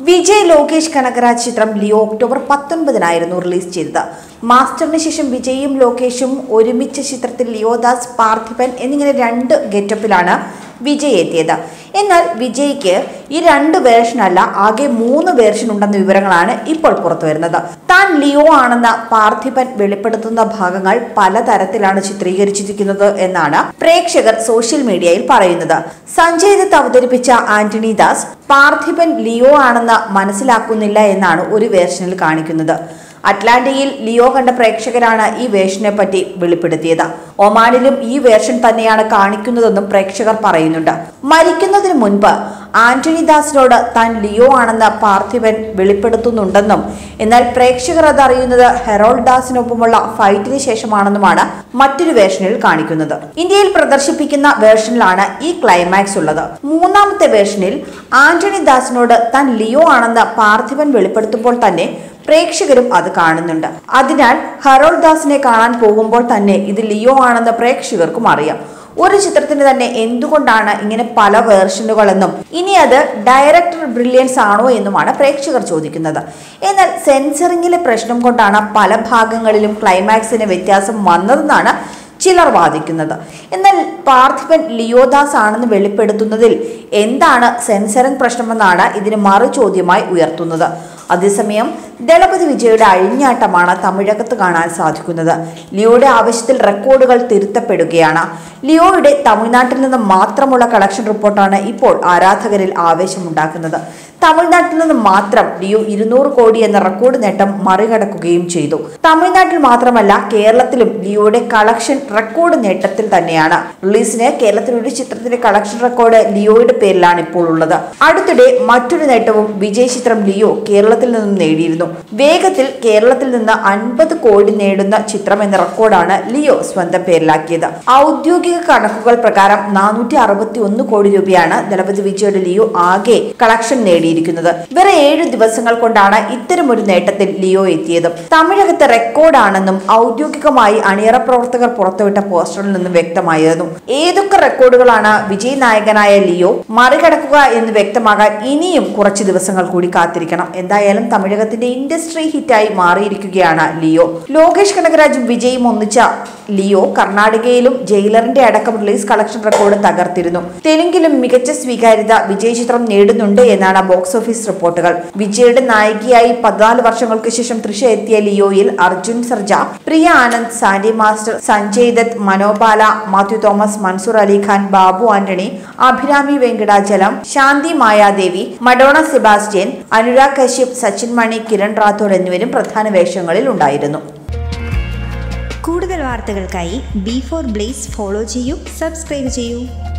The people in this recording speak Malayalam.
വിജയ് ലോകേഷ് കനകരാജ് ചിത്രം ലിയോ ഒക്ടോബർ 19 റിലീസ് ചെയ്തത്. മാസ്റ്ററിന് ശേഷം വിജയും ലോകേഷും ഒരുമിച്ച ചിത്രത്തിൽ ലിയോദാസ്, പാർത്ഥിപൻ എന്നിങ്ങനെ 2 ഗെറ്റപ്പിലാണ് വിജയ് എത്തിയത്. എന്നാൽ വിജയ്ക്ക് ഈ 2 വേർഷനല്ല, ആകെ 3 വേർഷൻ ഉണ്ടെന്ന വിവരങ്ങളാണ് ഇപ്പോൾ പുറത്തു വരുന്നത്. താൻ ലിയോ ആണെന്ന പാർത്ഥിപൻ വെളിപ്പെടുത്തുന്ന ഭാഗങ്ങൾ പലതരത്തിലാണ് ചിത്രീകരിച്ചിരിക്കുന്നത് എന്നാണ് പ്രേക്ഷകർ സോഷ്യൽ മീഡിയയിൽ പറയുന്നത്. സഞ്ജയ് ദത്ത് അവതരിപ്പിച്ച ആന്റണി ദാസ് പാർത്ഥിപൻ ലിയോ ആണെന്ന് മനസ്സിലാക്കുന്നില്ല എന്നാണ് ഒരു വേർഷനിൽ കാണിക്കുന്നത്. അറ്റ്ലാന്റയിൽ ലിയോ കണ്ട പ്രേക്ഷകരാണ് ഈ വേർഷനെ പറ്റി വെളിപ്പെടുത്തിയത്. ഒമാനിലും ഈ വേർഷൻ തന്നെയാണ് കാണിക്കുന്നതെന്നും പ്രേക്ഷകർ പറയുന്നുണ്ട്. മരിക്കുന്നതിന് മുൻപ് ആന്റണി ദാസിനോട് താൻ ലിയോ ആണെന്ന് പാർത്ഥിപൻ വെളിപ്പെടുത്തുന്നുണ്ടെന്നും എന്നാൽ പ്രേക്ഷകർ അതറിയുന്നത് ഹെറോൾഡ് ദാസിനൊപ്പമുള്ള ഫൈറ്റിന് ശേഷമാണെന്നുമാണ് മറ്റൊരു വേർഷനിൽ കാണിക്കുന്നത്. ഇന്ത്യയിൽ പ്രദർശിപ്പിക്കുന്ന വേർഷനിലാണ് ഈ ക്ലൈമാക്സ് ഉള്ളത്. 3ാമത്തെ വേർഷനിൽ ആന്റണി ദാസിനോട് താൻ ലിയോ ആണെന്ന് പാർത്ഥിപൻ വെളിപ്പെടുത്തുമ്പോൾ തന്നെ പ്രേക്ഷകരും അത് കാണുന്നുണ്ട്. അതിനാൽ ഹെറോൾഡ് ദാസിനെ കാണാൻ പോകുമ്പോൾ തന്നെ ഇത് ലിയോ ആണെന്ന് പ്രേക്ഷകർക്കും അറിയാം. ഒരു ചിത്രത്തിന് തന്നെ എന്തുകൊണ്ടാണ് ഇങ്ങനെ പല വേർഷനുകളെന്നും ഇനി അത് ഡയറക്ടർ ബ്രില്യൻസ് ആണോ എന്നുമാണ് പ്രേക്ഷകർ ചോദിക്കുന്നത്. എന്നാൽ സെൻസറിങ്ങിലെ പ്രശ്നം കൊണ്ടാണ് പല ഭാഗങ്ങളിലും ക്ലൈമാക്സിന് വ്യത്യാസം വന്നതെന്നാണ് ചിലർ വാദിക്കുന്നത്. എന്നാൽ പാർത്ഥിപൻ ലിയോദാസ് ആണെന്ന് വെളിപ്പെടുത്തുന്നതിൽ എന്താണ് സെൻസറിംഗ് പ്രശ്നമെന്നാണ് ഇതിന് മറു ചോദ്യമായി ഉയർത്തുന്നത്. അതേസമയം ദളപതി വിജയുടെ അഴിഞ്ഞാട്ടമാണ് തമിഴകത്ത് കാണാൻ സാധിക്കുന്നത്. ലിയോയുടെ ആവശ്യത്തിൽ റെക്കോർഡുകൾ തിരുത്തപ്പെടുകയാണ്. ലിയോയുടെ തമിഴ്നാട്ടിൽ നിന്ന് മാത്രമുള്ള കളക്ഷൻ റിപ്പോർട്ടാണ് ഇപ്പോൾ ആരാധകരിൽ ആവേശമുണ്ടാക്കുന്നത്. തമിഴ്നാട്ടിൽ നിന്ന് മാത്രം ലിയോ 200 കോടി എന്ന റെക്കോർഡ് നേട്ടം മറികടക്കുകയും ചെയ്തു. തമിഴ്നാട്ടിൽ മാത്രമല്ല, കേരളത്തിലും ലിയോയുടെ കളക്ഷൻ റെക്കോർഡ് നേട്ടത്തിൽ തന്നെയാണ്. റിലീസിന് കേരളത്തിൽ ഒരു ചിത്രത്തിന്റെ കളക്ഷൻ റെക്കോർഡ് ലിയോയുടെ പേരിലാണ് ഇപ്പോൾ ഉള്ളത്. അടുത്തിടെ മറ്റൊരു നേട്ടവും വിജയ് ചിത്രം ലിയോ കേരളത്തിൽ നിന്നും നേടിയിരുന്നു. വേഗത്തിൽ കേരളത്തിൽ നിന്ന് 50 കോടി നേടുന്ന ചിത്രം എന്ന റെക്കോർഡാണ് ലിയോ സ്വന്തം പേരിലാക്കിയത്. ഔദ്യോഗിക കണക്കുകൾ പ്രകാരം 461 കോടി രൂപയാണ് ദളപതി വിജയുടെ ലിയോ ആകെ കളക്ഷൻ നേടിയിരിക്കുന്നത്. വെറും 7 ദിവസങ്ങൾ കൊണ്ടാണ് ഇത്തരമൊരു നേട്ടത്തിൽ ലിയോ എത്തിയത്. തമിഴകത്തെ റെക്കോർഡാണെന്നും ഔദ്യോഗികമായി അണിയറ പ്രവർത്തകർ പുറത്തുവിട്ട പോസ്റ്ററിൽ നിന്നും വ്യക്തമായിരുന്നു. ഏതൊക്കെ റെക്കോർഡുകളാണ് വിജയ് നായകനായ ലിയോ മറികടക്കുക എന്ന് വ്യക്തമാകാൻ ഇനിയും കുറച്ച് ദിവസങ്ങൾ കൂടി കാത്തിരിക്കണം. എന്തായാലും തമിഴകത്തിന്റെ ഇൻഡസ്ട്രി ഹിറ്റായി മാറിയിരിക്കുകയാണ് ലിയോ. ലോകേഷ് കനകരാജും വിജയും ഒന്നിച്ച ലിയോ കർണാടകയിലും ജയിലറിന്റെ അടക്കം റിലീസ് കളക്ഷൻ റെക്കോർഡ് തകർത്തിരുന്നു. തെലുങ്കിലും മികച്ച സ്വീകാര്യത വിജയ് ചിത്രം നേടുന്നുണ്ട് എന്നാണ് ബോക്സ് ഓഫീസ് റിപ്പോർട്ടുകൾ. വിജയുടെ നായികയായി 14 വർഷങ്ങൾക്ക് ശേഷം തൃഷ എത്തിയ ലിയോയിൽ അർജുൻ സർജ, പ്രിയ ആനന്ദ്, സാൻഡി മാസ്റ്റർ, സഞ്ജയ് ദത്ത്, മനോബാല, മാത്യു തോമസ്, മൻസൂർ അലിഖാൻ, ബാബു ആന്റണി, അഭിരാമി വെങ്കടാചലം, ശാന്തി മായാദേവി, മഡോണ സെബാസ്റ്റ്യൻ, അനുരാഗ് കശ്യപ്, സച്ചിൻ മണി, കിരൺ റാത്തോഡ് എന്നിവരും പ്രധാന വേഷങ്ങളിൽ ഉണ്ടായിരുന്നു. കൂടുതൽ വാർത്തകൾക്കായി B4 Blaze ഫോളോ ചെയ്യൂ, സബ്സ്ക്രൈബ് ചെയ്യൂ.